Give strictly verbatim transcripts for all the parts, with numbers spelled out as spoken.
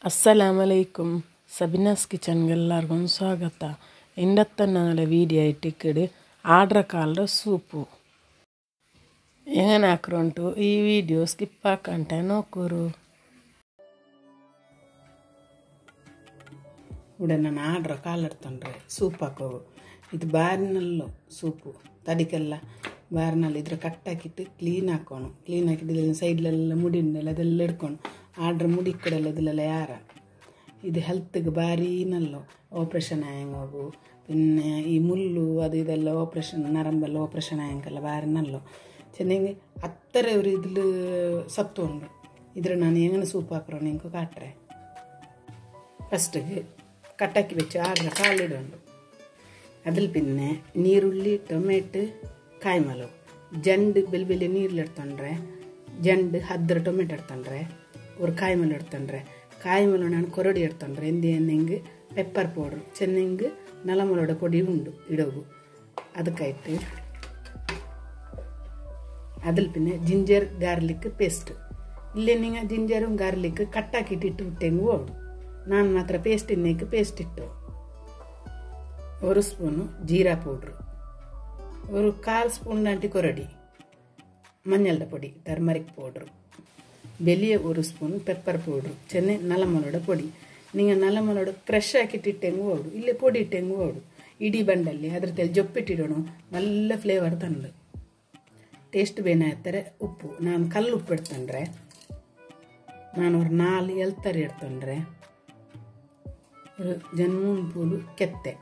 ಅಸ್ಸಲಾಮಲೈಕುಮ್ ಸಬಿನಾಸ್ ಕಿಚನ್ಗೆ ಎಲ್ಲರಿಗೂ ಸ್ವಾಗತ. ಇಂಡತ್ತ ನಾಳೆ ವೀಡಿಯೋ ಇಟ್ಟಿಕ್ಕಡು ಆಡ್ರ ಕಾಲದ ಸೂಪು ಹೆಂಗನ ಹಾಕ್ರುಂಟು ಈ ವಿಡಿಯೋ ಸ್ಕಿಪ್ ಹಾಕಂಟೆ ನೋಕೂರು. ഇവിടെ ನಾನು ಆಡ್ರ ಕಾಲಿಡ್ತಂಡ್ರೆ ಸೂಪ್ ಹಾಕೋವು. ಇದು ಬಾರಿನಲ್ಲೂ ಸೂಪು ತಡಿಕೆಲ್ಲ ಬಾರಿನಲ್ಲಿ ಇದ್ರ ಕಟ್ಟಾಕಿಟ್ಟು ಕ್ಲೀನ್ ಹಾಕೋಣ. ಕ್ಲೀನ್ ಹಾಕಿದ್ದು ಸೈಡ್ಲೆಲ್ಲ ಮುಡಿನೆಲ್ಲ ಅದೆಲ್ಲ ಹಿಡ್ಕೊಂಡು ಆಡ್ರ ಮುಡಿ ಕಡೆಲ್ಲ ಇದೆಲ್ಲ ಯಾರ ಇದು ಹೆಲ್ತ್ಗೆ ಭಾರಿ ನಲ್ಲು. ಆಪ್ರೇಷನ್ ಆಯಂಗೋಗು പിന്നെ ಈ ಮುಳ್ಳು ಅದು ಇದೆಲ್ಲ ಆಪ್ರೇಷನ್ ನರಂಬೆಲ್ಲ ಆಪ್ರೇಷನ್ ಆಯಂಗೆಲ್ಲ ಭಾರಿ ನಲ್ಲು. ಚೆನ್ನಾಗಿ ಹತ್ತರ ಇವರು ಇದ್ಲು ಸತ್ತು ಉಂಡು. ಇದ್ರ ನಾನು ಹೆಂಗನ ಸೂಪ್ ಹಾಕ್ರೋ ನಿಂಗೆ ಕಾಟ್ರೆ ಫಸ್ಟಿಗೆ ಕಟ್ಟಾಕಿ ಬೆಚ್ಚು ಆಡ್ರ ಕಾಲಿಡೋಂಡು. അതിൽ പിന്നെ ನೀರುಳ್ಳಿ ಟೊಮೆಟೊ ಕಾಯಿಮಲು ಜಂಡು ಬೆಲ್ ಬೆಲ್ಲಿ ನೀರ್ಲಿಡ್ತಂಡ್ರೆ ಜಂಡು ಹದ್ರ ಟೊಮೆಟೊ ಇಡ್ತಂಡ್ರೆ ஒரு ಕಾಯಿಮಲು ಇಡ್ತಂಡ್ರೆ ಕಾಯಿಮಲು ನಾನು ಕೊರಡಿ ಇಡ್ತಂಡ್ರೆ ಎಂದಿ ಎಣ್ಣೆಂಗೆ ಪೆಪ್ಪರ್ ಪೌಡ್ರು ಚೆನ್ನಂಗೆ ನಲಮಲೋಡ ಪೊಡಿ ಉಂಡು ಇಡೋಗು ಅದಕ್ಕಾಯ್ತು. അതിൽ പിന്നെ ജിഞ്ചർ ഗാർലിക് പേസ്റ്റ് ഇല്ലേ നിങ്ങൾ ജിഞ്ചറും ഗാർലിക് കട്ടാക്കിയിട്ട് വിട്ടെങ്കിൽ ഓടും. ನಾನು ಮಾತ್ರ ಪೇಸ್ಟ್ ಇನ್ನೇക്ക് ಪೇಸ್ಟ್ ಇಟ್ಟು ഒരു സ്പൂണ് ജീരാ പൗഡർ ഒരു കാൽ സ്പൂൺ നാട്ടി കൊരടി മഞ്ഞളുടെ പൊടി ടർമറിക് പൗഡർ വലിയ ഒരു സ്പൂൺ പെപ്പർ പൗഡർ ചെന്ന നലമലയുടെ പൊടി. നിങ്ങൾ നലമലയുടെ ക്രഷ് ആക്കിയിട്ടിട്ടെങ്കിൽ ഓടും ഇല്ലേ പൊടി ഇട്ടെങ്കിൽ ഓടും. ഇടി ബണ്ടല്ലേ ಅದ್ರದ್ದು ಜೊಪ್ಪಿಟ್ಟಿಡೋಣ നല്ല ಫ್ಲೇವರ್ ತಂದು ಟೇಸ್ಟ್ ಬೇನಾಯ್ತಾರೆ. ಉಪ್ಪು ನಾನು ಕಲ್ಲು ಉಪ್ಪು ಇಡ್ತಂಡ್ರೆ ನಾನು ഒരു നാല് ಎಲ್ತರಿ ಇಡ್ತಂಡ್ರೆ ഒരു ജന്മൂൻ പൂಲು ಕೆತ್ತೆ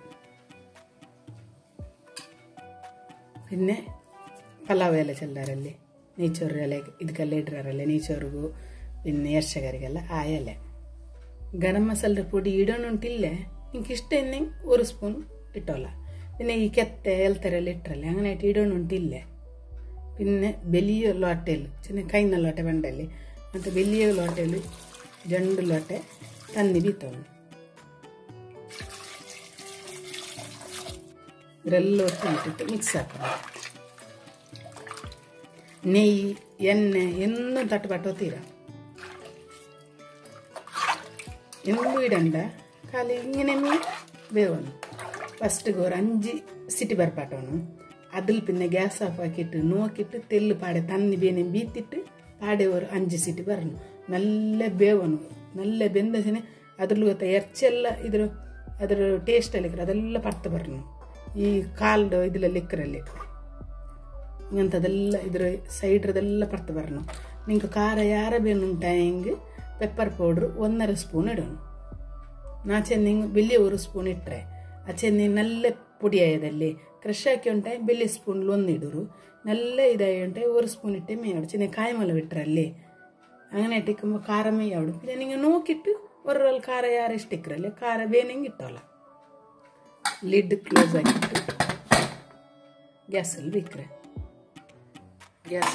പിന്നെ ಪಲಾವ್ ಎಲೆ ಚೆಲ್ಲಾರಲ್ಲಿ ನೀಚೋರು ಎಲೆ ಇದಕ್ಕೆಲ್ಲ ಇಡ್ರಾರಲ್ಲ ನೀಚೋರಿಗೂ പിന്നെ ಯರ್ಷಗರಿಗೆಲ್ಲ ಆ ಎಲೆ. ಗರಂ ಮಸಾಲೆ ಪುಡಿ ಇಡೋಣುಂಟಿಲ್ಲೇ ನಿಂಗೆ ಇಷ್ಟ ಎಣ್ಣೆ ഒരു ಸ್ಪೂನ್ ಇಟ್ಟೋಲ್ಲ. പിന്നെ ಈ ಕೆತ್ತೆ ಎಲ್ತರೆಲ್ಲ ಇಟ್ಟರಲ್ಲ അങ്ങനെ ಆಯ್ತು ಇಡೋಣುಂಟಿಲ್ಲೇ. പിന്നെ വലിയ ലോട്ടയിൽ ചെന്ന കൈന്ന ലോട്ട ಬಂಡಲ್ಲಿ ಮತ್ತು വലിയ ലോട്ടയിൽ ಜಂಡು ಲೋಟೆ ತನ್ನಿ ಬೀತವನು ಇದೆಲ್ಲ ಒಟ್ಟು ಇಟ್ಟಿಟ್ಟು ಮಿಕ್ಸ್ ಹಾಕೋದು. ನೆಯ್ಯಿ ಎಣ್ಣೆ ಎನ್ನೂ ತಟ್ಟುಪಟ್ಟು ತೀರ ಎಂದೂ ಇಡಂಡ ಖಾಲಿ ഇങ്ങനെ മീ വേവണം. ഫസ്റ്റ് ഒരു അഞ്ച് സിറ്റി ബർപ്പാട്ടോണം. അതിൽ പിന്നെ ഗ്യാസ് ഓഫ് ആക്കിയിട്ട് നോക്കിയിട്ട് തെല്ല് പാടെ തന്നി ಬೇನೆ ಬೀತಿಟ್ಟು പാടെ ഒരു അഞ്ച് സിറ്റി ಬರணும். നല്ല ಬೇವನು നല്ല ಬೆಂದಸಿനെ ಅದ್ರಲ್ಲೂ ಗೊತ್ತಾ ಎರ್ಚೆಲ್ಲ ಇದ್ರ ಅದ್ರ ಟೇಸ್ಟಲ್ಲಿ ಇಕ್ಕರೆ ಅದೆಲ್ಲ ಪರ್ತ ಬರணும். ಈ ಕಾಲ್ದು ಇದರಲ್ಲಿ ಇಕ್ಕರಲ್ಲಿ ಇಂಥದೆಲ್ಲ ಇದ್ರ ಸೈಡ್ರದೆಲ್ಲ ಪರ್ತ ಬರணும். ನಿಂಗೆ ಖಾರ ಯಾರ ಬೇನುಂಟ ಹೆಂಗೆ ಪೆಪ್ಪರ್ ಪೌಡ್ರು ಒಂದರ ಸ್ಪೂನ್ ಇಡೋಣ. ನಾ ಚೆನ್ನಿಂಗ್ ಬೆಲ್ಲಿ ഒരു ಸ್ಪೂನ್ ಇಟ್ಟರೆ ಆ ಚೆನ್ನಿ നല്ല പൊടിയായതല്ലേ ಕ್ರಷ್ ಹಾಕಿ ಉಂಟಾಯ ಬೆಲ್ಲಿ ಸ್ಪೂನ್ಲು ಒಂದು ಇಡೋರು നല്ല ഇതായി ഉണ്ടായി ഒരു സ്പൂൺ ഇട്ടേ മേയാവും. ചെന്ന കായ്മല വിട്ടറല്ലേ അങ്ങനെ ഇട്ടിക്കുമ്പോൾ ಖಾರ ಮೇಯಾവിടും. പിന്നെ നിങ്ങൾ നോക്കിയിട്ട് ഒരാൾ ಖಾರ ಯಾರು ಎಷ್ಟು ಇಕ್ಕರല്ലേ ಖಾರ ಬೇನೆಂಗೆ ಇಟ್ಟೋಲ್ಲ. ಲಿಡ್ ಕ್ಲೋಸ್ ಆಗಿಟ್ಟು ಗ್ಯಾಸಲ್ಲಿ ಬಿಕ್ಕರೆ ಗ್ಯಾಸ್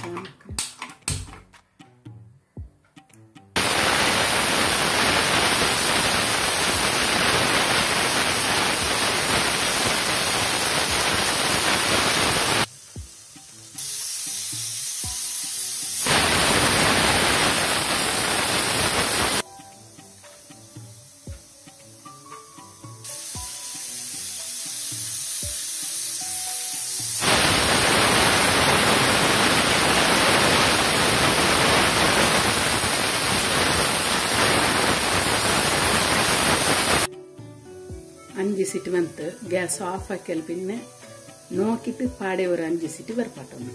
അഞ്ച് സിറ്റ് വന്നിട്ട് ഗ്യാസ് ഓഫ് ആക്കിയാൽ പിന്നെ നോക്കിയിട്ട് പാടെ ഒരു അഞ്ച് സിറ്റ് ബർപ്പാട്ടൊന്ന്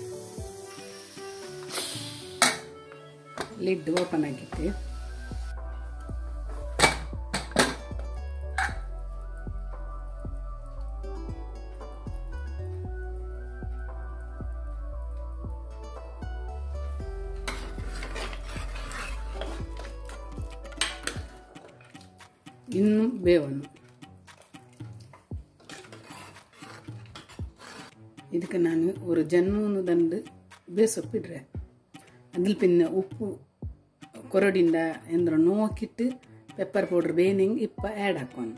ലിഡ് ഓപ്പൺ ആക്കിയിട്ട് ಇನ್ನೂ ಬೇವನು ಇದಕ್ಕೆ ನಾನು ഒരു ജന്മൂന്ന് ದಂಡು ಬೇಸೊಪ್ಪಿಡ್ರೆ അതിൽ പിന്നെ ഉപ്പ് കൊരടിണ്ട ಎಂದ್ರ നോക്കിയിട്ട് ಪೆಪ್ಪರ್ ಪೌಡರ್ ಬೇನೆಂಗೆ ಇಪ್ಪ ಆ್ಯಡ್ ಹಾಕೋಣ.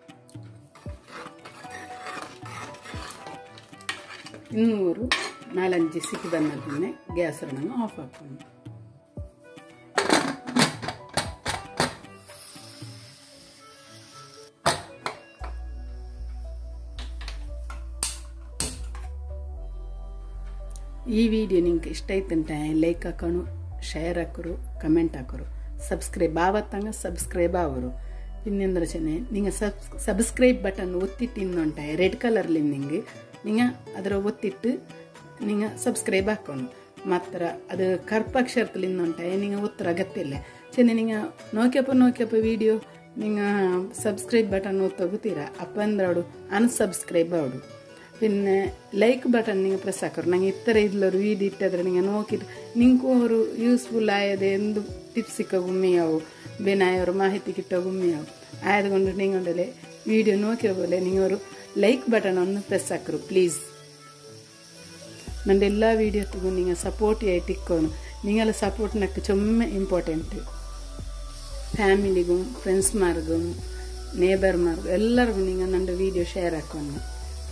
ಇನ್ನೂರು ನಾಲಂಜು ಸಿಕ್ಕಿ ಬಂದ പിന്നെ ಗ್ಯಾಸ್ ರನ್ನ ಆಫ್ ಹಾಕೋಣ. ಈ ವಿಡಿಯೋ ನಿಂಗೆ ಇಷ್ಟ ಆಯ್ತಂಟ ಲೈಕ್ ಹಾಕೋಣ ಶೇರ್ ಹಾಕೋರು ಕಮೆಂಟ್ ಹಾಕೋರು ಸಬ್ಸ್ಕ್ರೈಬ್ ಆವತ್ತಂಗ ಸಬ್ಸ್ಕ್ರೈಬ್ ಆವರು ಇನ್ನೆಂದ್ರೆ ಚೆನ್ನೆ ನಿಂಗೆ ಸಬ್ ಸಬ್ಸ್ಕ್ರೈಬ್ ಬಟನ್ ಒತ್ತಿಟ್ಟು ಇನ್ನೊಂಟಾಯ ರೆಡ್ ಕಲರ್ಲಿ ನಿಂಗೆ ನಿಂಗೆ ಅದರ ಒತ್ತಿಟ್ಟು ನಿಂಗೆ ಸಬ್ಸ್ಕ್ರೈಬ್ ಹಾಕೋಣ ಮಾತ್ರ ಅದು ಕರ್ಪಾಕ್ಷರದಲ್ಲಿ ಇನ್ನೊಂಟಾಯ ನಿಂಗೆ ಒತ್ತರ ಅಗತ್ಯ ಇಲ್ಲ ಚೆನ್ನೆ ನಿಂಗೆ ನೋಕ್ಯಪ್ಪ ನೋಕ್ಯಪ್ಪ ವಿಡಿಯೋ ನಿಂಗೆ ಸಬ್ಸ್ಕ್ರೈಬ್ ಬಟನ್ ಒತ್ತೋಗುತ್ತೀರಾ ಅಪ್ಪ ಅಂದ್ರೆ ಅವಡು ಅನ್ಸಬ್ಸ್ಕ್ರೈಬ್ ಅವಡು പിന്നെ ലൈക്ക് ബട്ടൺ നിങ്ങൾ പ്രസ് ആക്കണം ഞങ്ങൾ ഇത്ര ഇതിലൊരു വീഡിയോ ഇട്ടതിൽ നിങ്ങൾ നോക്കിയിട്ട് നിങ്ങൾക്കും ഒരു യൂസ്ഫുൾ ആയത് എന്ത് ടിപ്സിക്ക ഗുമ്മിയാവും ബിനായ ഒരു മാഹിതി കിട്ട ഗുമ്മിയാവും ആയതുകൊണ്ട് നിങ്ങളുടെ വീഡിയോ നോക്കിയ പോലെ നിങ്ങൾ ഒരു ലൈക്ക് ബട്ടൺ ഒന്ന് പ്രസ് ആക്കರು പ്ലീസ് ನನ್ನ ಎಲ್ಲ വീഡിയോത്തിಗೂ നിങ്ങൾ സപ്പോർട്ട് ആയിട്ട് ഇരിക്കണം നിങ്ങളുടെ സപ്പോർട്ട് എനിക്ക് ചുമ്മാ ഇമ്പോർട്ടൻറ്റ് ಫ್ಯಾಮಿಲಿಗೂ ಫ್ರೆಂಡ್ಸ್ಮಾರ್ಗೂ ನೇಬರ್ಮಾರ್ಗೂ ಎಲ್ಲರಿಗೂ നിങ്ങൾ ನನ್ನ വീഡിയോ ഷെയർ ആക്കണം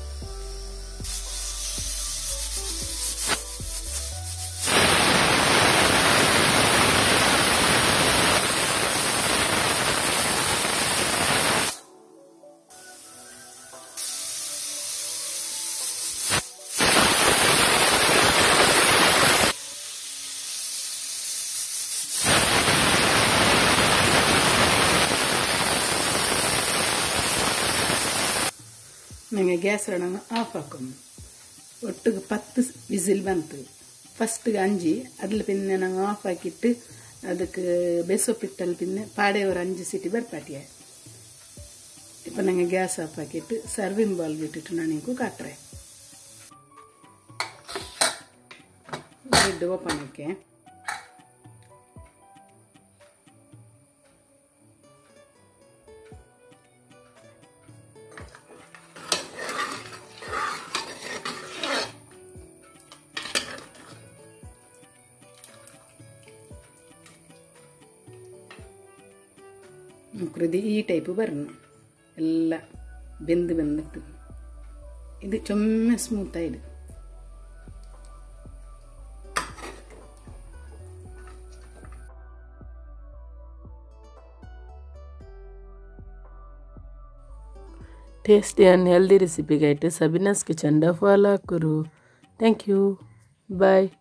நீங்கள் ಗ್ಯಾಸ್ ರಣನ ಆಫ್ ಹಾಕೊಂಡು ಒಟ್ಟಿಗೆ ಪತ್ತು ವಿಸಿಲ್ ಬಂತು ಫಸ್ಟ್ಗೆ ಅಂಜಿ ಅದ್ರಲ್ಲಿ ಪಿನ್ನೆ ನಂಗೆ ಆಫ್ ಹಾಕಿಟ್ಟು ಅದಕ್ಕೆ ಬೆಸೊಪ್ಪಿಟ್ಟಲ್ಲಿ ಪಿನ್ನೆ ಪಾಡೆ ஒரு அஞ்சு ಸಿಟಿ ಬರ್ಪಾಟಿಯ இப்போ நாங்கள் ಗ್ಯಾಸ್ ಆಫ್ ಹಾಕಿಟ್ಟು ಸರ್ವಿಂಗ್ ಬಾಲ್ಗೆ ಇಟ್ಟಿಟ್ಟು ನಾನು ನಿಂಗೂ ಕಾಟ್ರೆ ಲಿಡ್ ಓಪನ್ ಹಾಕಿ നോക്കരുത് ഈ ടൈപ്പ് വരണം എല്ലാം വെന്ത് വെന്തിട്ട് ഇത് ചുമ്മാ സ്മൂത്തായിട്ട് ಟೇಸ್ಟಿ ಆ್ಯಂಡ್ ಹೆಲ್ದಿ ರೆಸಿಪಿಗಾಯ್ತು ಸಬೀನಾಸ್ ಕಿಚನ್ ಫಾಲೋ ಹಾಕೋರು ಥ್ಯಾಂಕ್ ಯು ಬಾಯ್